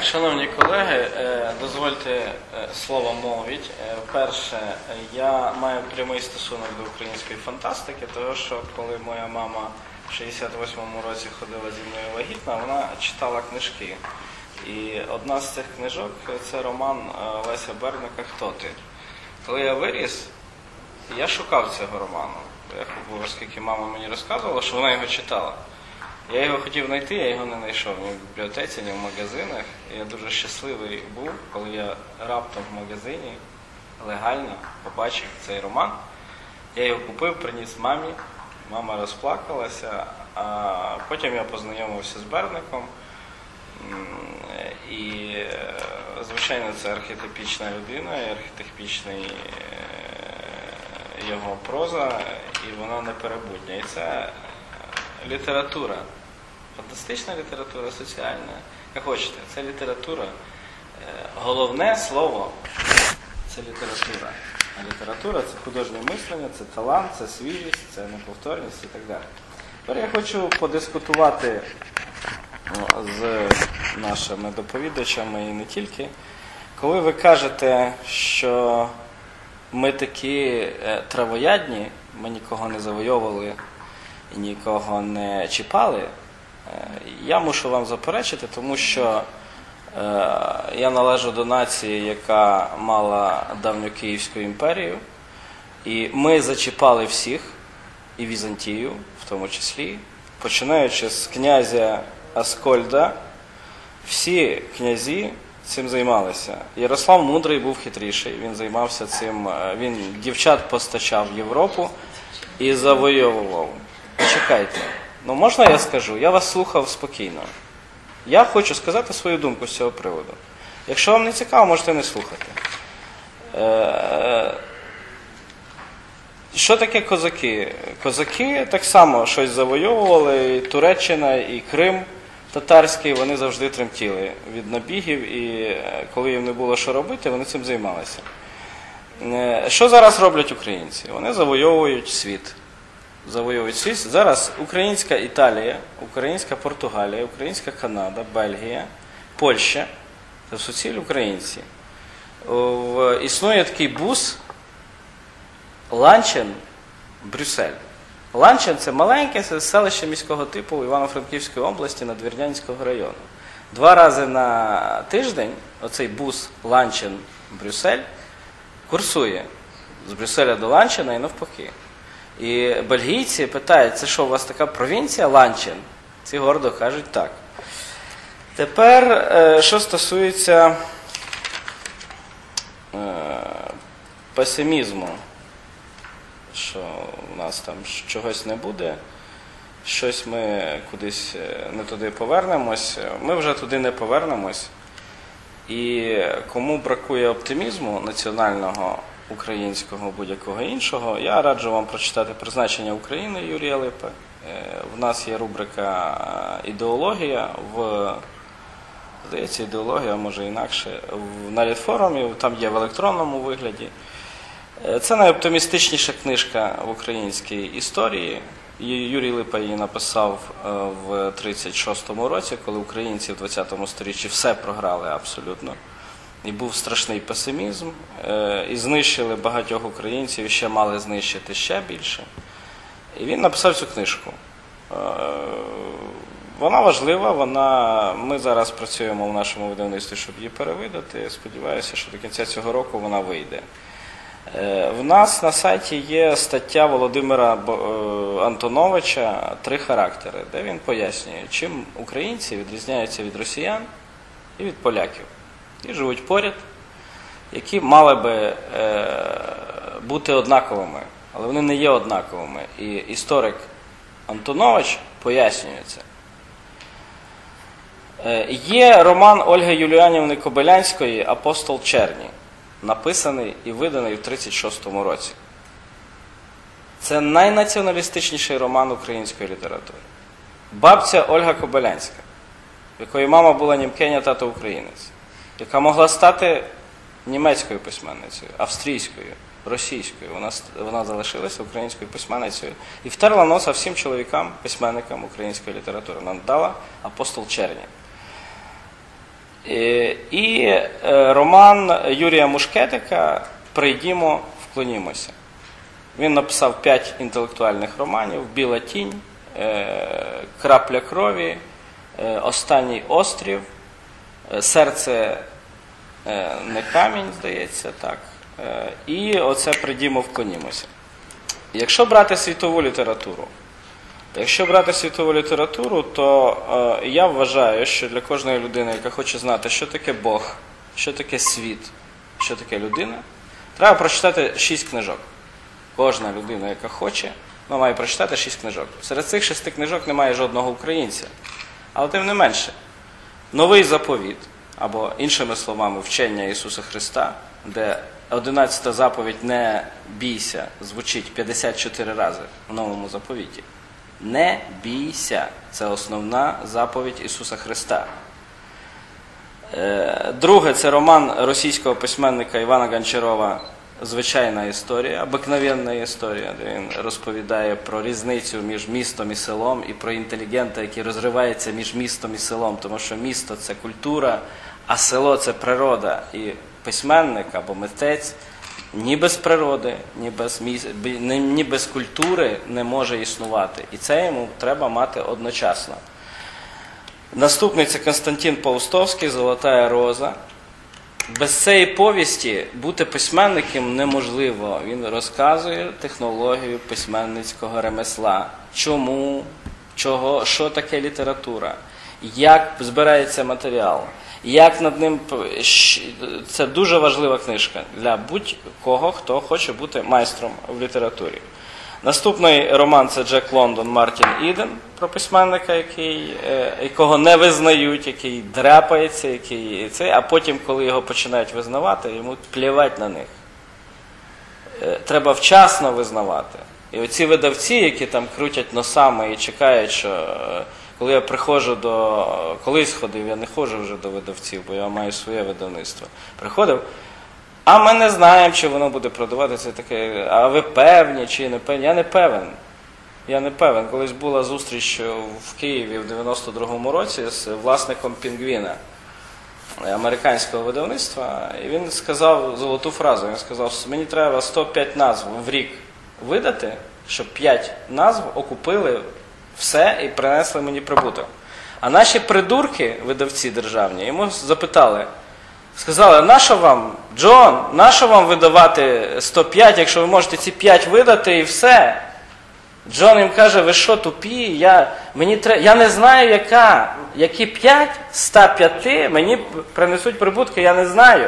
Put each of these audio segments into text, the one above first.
Так, шановні колеги, дозвольте слово мовить. Перше, я маю прямий стосунок до української фантастики, тому що коли моя мама в 68-му році ходила зі мною вагітна, вона читала книжки. І одна з цих книжок – це роман Леся Берника «Хто ти?». Коли я виріс, я шукав цього роману, оскільки мама мені розказувала, що вона його читала. Я його хотів знайти, я його не знайшов ні в бібліотеці, ні в магазинах. І я дуже щасливий був, коли я раптом в магазині легально побачив цей роман. Я його купив, приніс мамі, мама розплакалася, а потім я познайомився з Берником. І, звичайно, це архетипічна людина, і архетипічний його проза, і вона неперебутня. І це література, фантастична література, соціальна, як хочете, це література. Головне слово – це література. А література – це художнє мислення, це талант, це свіжість, це неповторність і так далі. Тепер я хочу подискутувати з нашими доповідачами і не тільки. Коли ви кажете, що ми такі травоядні, ми нікого не завойовували і нікого не чіпали, я мушу вам заперечити, тому що я належу до нації, яка мала давню Київську імперію, і ми зачіпали всіх, і Візантію в тому числі, починаючи з князя Аскольда, всі князі цим займалися. Ярослав Мудрий був хитріший, він займався цим, він дівчат постачав в Європу і завойовував. Почекайте, ну можна я скажу? Я вас слухав спокійно. Я хочу сказати свою думку з цього приводу. Якщо вам не цікаво, можете не слухати. Що таке козаки? Козаки так само щось завойовували, і Туреччина, і Крим татарський, вони завжди тремтіли від набігів, і коли їм не було що робити, вони цим займалися. Що зараз роблять українці? Вони завойовують світ. Зараз українська Італія, українська Португалія, українська Канада, Бельгія, Польща – це суціль українці. Існує такий бус Ланчин, Брюссель. Ланчин – це маленьке селище міського типу в Івано-Франківської області Надвірнянського району. 2 рази на тиждень оцей бус Ланчин-Брюссель курсує з Брюсселя до Ланчина і навпаки. І бельгійці питають, це що, у вас така провінція Ланчин? Ці гордо кажуть так. Тепер, що стосується песимізму, що у нас там чогось не буде, щось ми кудись не туди повернемось, ми вже туди не повернемось. І кому бракує оптимізму національного, українського, будь-якого іншого, я раджу вам прочитати «Призначення України» Юрія Липи. В нас є рубрика «Ідеологія», здається, ідеологія, може інакше, на Літфорумі, там є в електронному вигляді. Це найоптимістичніша книжка в українській історії. Юрій Липа її написав в 1936 році, коли українці в 20 сторіччі все програли абсолютно. І був страшний песимізм, і знищили багатьох українців, і ще мали знищити ще більше. І він написав цю книжку. Вона важлива, ми зараз працюємо в нашому видавництві, щоб її перевидати. Сподіваюся, що до кінця цього року вона вийде. В нас на сайті є стаття Володимира Антоновича «3 характери», де він пояснює, чим українці відрізняються від росіян і від поляків. І живуть поряд, які мали би бути однаковими, але вони не є однаковими. І історик Антонович пояснює це. Є роман Ольги Юліанівни Кобилянської «Апостол Черні», написаний і виданий в 1936 році. Це найнаціоналістичніший роман української літератури. Бабця Ольга Кобилянська, в якої мама була німкеня, тато українець, яка могла стати німецькою письменницею, австрійською, російською. Вона залишилася українською письменницею і втерла носа всім чоловікам, письменникам української літератури. Вона дала «Апостол Черні». І роман Юрія Мушкетика «Прийдімо, вклонімося». Він написав 5 інтелектуальних романів: «Біла тінь», «Крапля крові», «Останній острів», «Серце не камінь», здається, так. І оце «Прийдімо, вклонімося». Якщо брати світову літературу, то я вважаю, що для кожної людини, яка хоче знати, що таке Бог, що таке світ, що таке людина, треба прочитати 6 книжок. Кожна людина, яка хоче, має прочитати 6 книжок. Серед цих 6 книжок немає жодного українця. Але тим не менше, Новий заповіт, або іншими словами, вчення Ісуса Христа, де 11-та заповідь «Не бійся» звучить 54 рази в Новому заповіті. Не бійся. Це основна заповідь Ісуса Христа. Друге, це роман російського письменника Івана Гончарова «Звичайна історія», обикновенна історія, де він розповідає про різницю між містом і селом, і про інтелігента, який розривається між містом і селом, тому що місто – це культура, а село – це природа. І письменник або митець ні без природи, ні без культури не може існувати. І це йому треба мати одночасно. Наступний – це Константин Паустовський «Золотая роза». Без цієї повісті бути письменником неможливо. Він розказує технологію письменницького ремесла. Чому, чого, що таке література, як збирається матеріал, як над ним... Це дуже важлива книжка для будь-кого, хто хоче бути майстром в літературі. Наступний роман – це Джек Лондон «Мартін Іден», про письменника, якого не визнають, який дряпається, а потім, коли його починають визнавати, йому плівать на них. Треба вчасно визнавати. І оці видавці, які там крутять носами і чекають, що... Коли я приходжу колись ходив, я не ходжу вже до видавців, бо я маю своє видавництво. Приходив, а ми не знаємо, чи воно буде продаватися таке, а ви певні, чи не певні. Я не певен. Колись була зустріч в Києві в 92-му році з власником «Пінгвіна», американського видавництва, і він сказав золоту фразу. Він сказав, мені треба 105 назв в рік видати, щоб 5 назв окупили все і принесли мені прибуток. А наші придурки, видавці державні, йому запитали, сказали, нащо вам, Джон, нащо вам видавати 105, якщо ви можете ці 5 видати і все? Джон їм каже, ви що, тупі? Я не знаю, які 5 з 105 мені принесуть прибутки, я не знаю.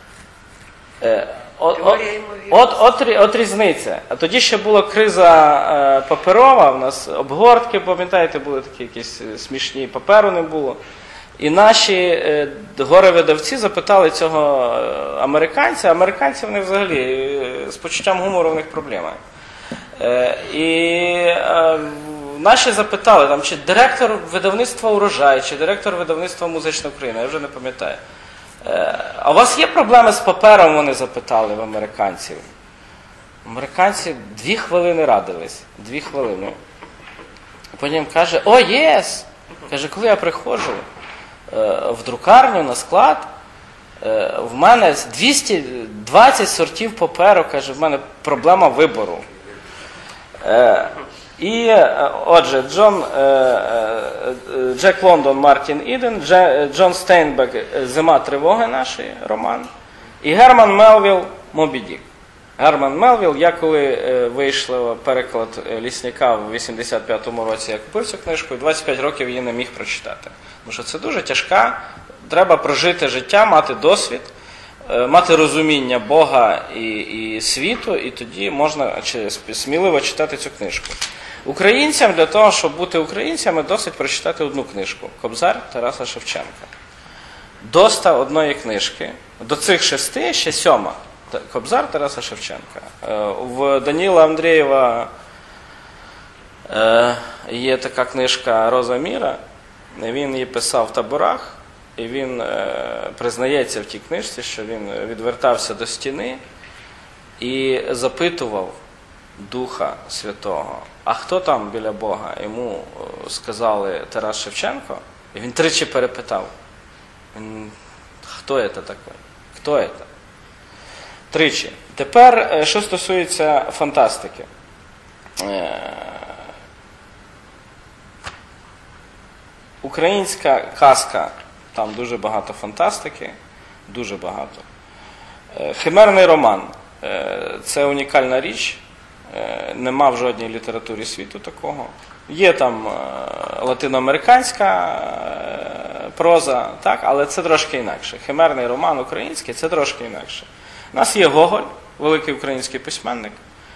От різниця. А тоді ще була криза паперова, у нас обгортки, пам'ятаєте, були такі якісь смішні, паперу не було. І наші горе-видавці запитали цього американця. Американці вони взагалі з почуттям гумору в них проблема. І наші запитали, чи директор видавництва «Урожай», чи директор видавництва «Музична Україна», я вже не пам'ятаю. А у вас є проблеми з папером, вони запитали в американців. Американці 2 хвилини радились. 2 хвилини. Потім каже, єс! Каже, коли я приходжу в друкарню на склад, в мене 220 сортів паперу, каже, в мене проблема вибору. І, отже, Джек Лондон «Мартін Іден», Джон Стейнбек «Зима тривоги» наш роман, і Герман Мелвілл «Мобі Дік». Герман Мелвілл, я коли вийшов переклад Лісняка в 85-му році, я купив цю книжку, і 25 років її не міг прочитати. Тому що це дуже тяжка, треба прожити життя, мати досвід, мати розуміння Бога і світу, і тоді можна сміливо читати цю книжку. Українцям, для того, щоб бути українцями, досить прочитати одну книжку «Кобзар» Тараса Шевченка. Доста одної книжки. До цих 6 ще 7. «Кобзар» Тараса Шевченка. В Даніла Андрієва є така книжка «Роза міра». Він її писав в таборах. І він признається в тій книжці, що він відвертався до стіни і запитував Духа Святого, а хто там біля Бога? Йому сказали Тарас Шевченко, і він 3 перепитав. Він Хто це такий? Хто це? Тричі. Тепер, що стосується фантастики. Українська казка, там дуже багато фантастики, дуже багато. Химерний роман – це унікальна річ, нема в жодній літературі світу такого. Є там латиноамериканська проза, так, але це трошки інакше. Химерний роман український – це трошки інакше. У нас є Гоголь, великий український письменник.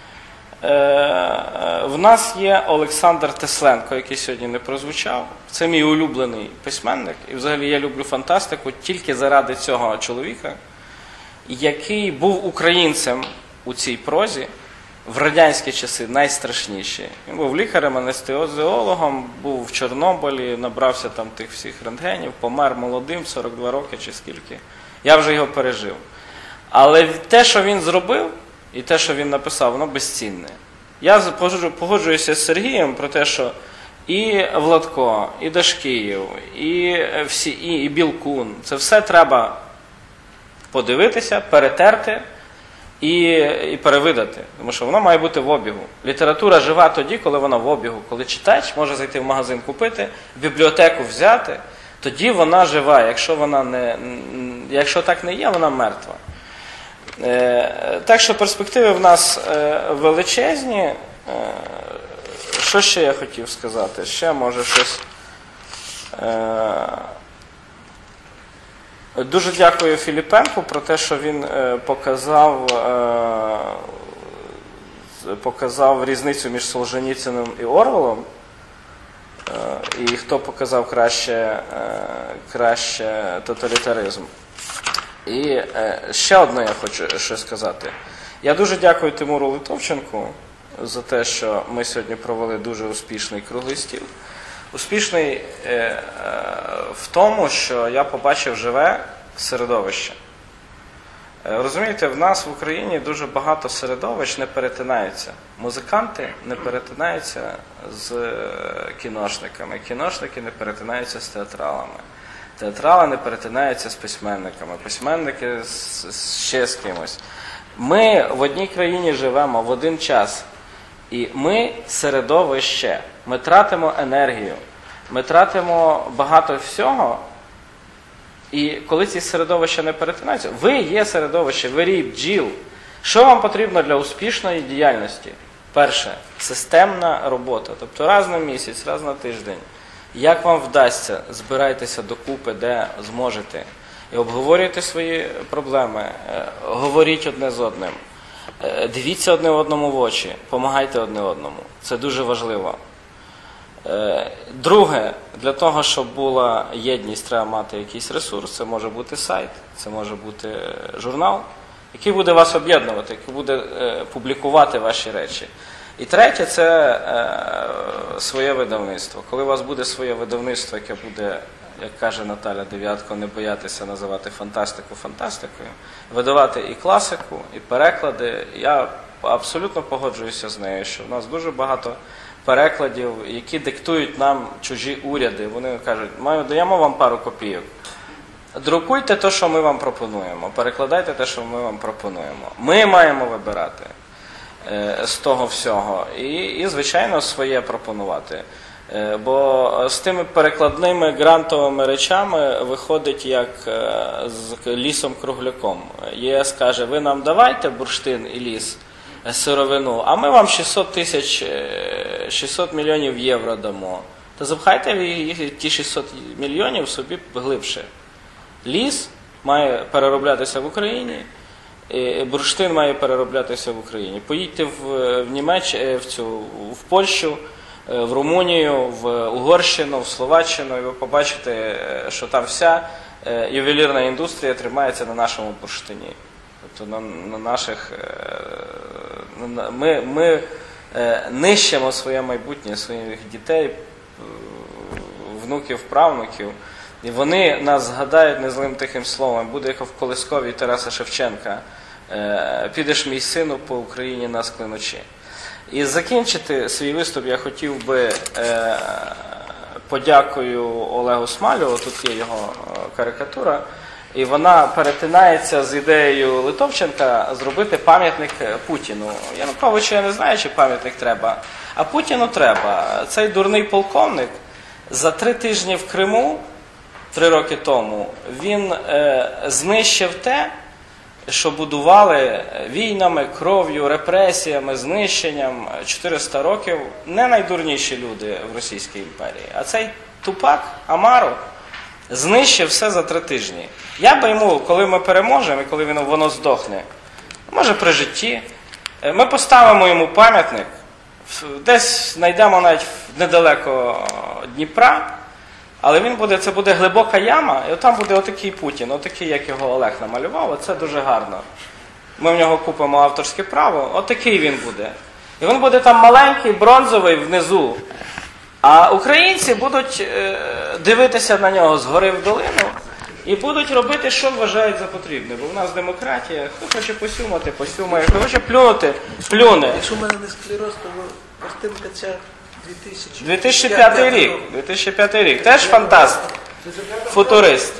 В нас є Олександр Тесленко, який сьогодні не прозвучав. Це мій улюблений письменник. І взагалі я люблю фантастику тільки заради цього чоловіка, який був українцем у цій прозі в радянські часи найстрашніші. Він був лікарем, анестезіологом, був в Чорнобилі, набрався там тих всіх рентгенів, помер молодим, 42 роки чи скільки. Я вже його пережив. Але те, що він зробив, і те, що він написав, воно безцінне. Я погоджуюся з Сергієм про те, що і Владко, і Дашкіїв, і Білкун, це все треба подивитися, перетерти і перевидати. Тому що воно має бути в обігу. Література жива тоді, коли вона в обігу. Коли читач може зайти в магазин купити, в бібліотеку взяти, тоді вона жива. Якщо так не є, вона мертва. Так що перспективи в нас величезні. Що ще я хотів сказати? Ще може щось. Дуже дякую Філіпенку про те, що він показав різницю між Солженіциним і Орвелом. І хто показав краще тоталітаризм. І ще одне я хочу щось сказати. Я дуже дякую Тимуру Литовченку за те, що ми сьогодні провели дуже успішний круглий стіл. Успішний в тому, що я побачив живе середовище. Розумієте, в нас в Україні дуже багато середовищ не перетинаються. Музиканти не перетинаються з кіношниками, кіношники не перетинаються з театралами. Театрали не перетинаються з письменниками, письменники ще з кимось. Ми в одній країні живемо в один час. І ми середовище. Ми тратимо енергію, ми тратимо багато всього. І коли ці середовища не перетинаються, ви є середовище, ви рій бджіл. Що вам потрібно для успішної діяльності? Перше, системна робота. Тобто раз на місяць, раз на тиждень. Як вам вдасться, збирайтеся докупи, де зможете. І обговорюйте свої проблеми, говоріть одне з одним. Дивіться одне одному в очі, помагайте одне одному. Це дуже важливо. Друге, для того, щоб була єдність, треба мати якийсь ресурс. Це може бути сайт, це може бути журнал, який буде вас об'єднувати, який буде публікувати ваші речі. І третє – це своє видавництво. Коли у вас буде своє видавництво, яке буде, як каже Наталя Дев'ятко, не боятися називати фантастику фантастикою, видавати і класику, і переклади. Я абсолютно погоджуюся з нею, що в нас дуже багато перекладів, які диктують нам чужі уряди. Вони кажуть, даємо вам пару копійок. Друкуйте те, що ми вам пропонуємо, перекладайте те, що ми вам пропонуємо. Ми маємо вибирати з того всього і, звичайно, своє пропонувати. Бо з тими перекладними грантовими речами виходить як з лісом-кругляком. ЄС каже, ви нам давайте бурштин і ліс, сировину, а ми вам 600 мільйонів євро дамо. То запхайте ті 600 мільйонів собі глибше. Ліс має перероблятися в Україні, бурштин має перероблятися в Україні. Поїдьте в Польщу, в Румунію, в Угорщину, в Словаччину, і ви побачите, що там вся ювелірна індустрія тримається на нашому бурштині. Тобто на наших... Ми нищимо своє майбутнє, своїх дітей, внуків, правнуків, і вони нас згадають незлим тихим словом. Буде як в колисковій Тараса Шевченка. Підеш, мій сину, по Україні нас клянучи. І закінчити свій виступ я хотів би подякою Олегу Смалю, тут є його карикатура, І вона перетинається з ідеєю Литовченка зробити пам'ятник Путіну. Януковичу я не знаю, чи пам'ятник треба, а Путіну треба. Цей дурний полковник за 3 тижні в Криму, 3 роки тому, він знищив те, що будували війнами, кров'ю, репресіями, знищенням 400 років не найдурніші люди в Російській імперії. А цей тупак Амаров знищив все за 3 тижні. Я би йому, коли ми переможемо і коли воно здохне, може при житті, ми поставимо йому пам'ятник, десь знайдемо навіть недалеко Дніпра, але це буде глибока яма, і там буде отакий Путін, отакий, як його Олег намалював, оце дуже гарно. Ми в нього купимо авторське право, отакий він буде. І він буде там маленький, бронзовий внизу. А українці будуть дивитися на нього згори в долину і будуть робити, що вважають за потрібне. Бо в нас демократія, хто хоче посюмати, посюмає, хто хоче плюнути, плюне. Якщо в мене не склероз, то картинка ця 2005 рік. 2005 рік. Теж фантаст, футурист.